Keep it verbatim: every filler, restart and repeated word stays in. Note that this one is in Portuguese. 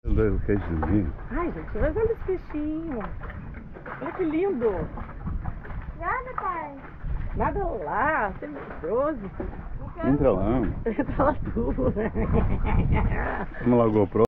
O queijinho. Ai, gente, mas olha esse peixinho. Olha que lindo. Nada, pai. Nada lá, você é medroso. Entra lá. Entra lá tudo. Vamos lá, GoPro.